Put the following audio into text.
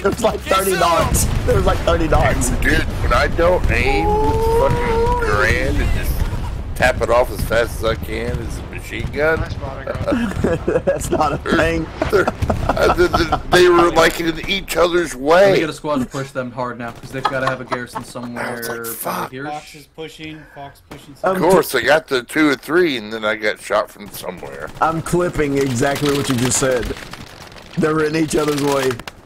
There was like 30 darts. There was like 30 darts. Dude, when I don't aim with fucking grand and just tap it off as fast as I can as a machine gun. That's not a thing. They were like in each other's way. We get a squad to push them hard now because they've got to have a garrison somewhere. Like, fuck. Here. Fox is pushing. Fox pushing. Of course, I got the 2 or 3, and then I got shot from somewhere. I'm clipping exactly what you just said. They were in each other's way.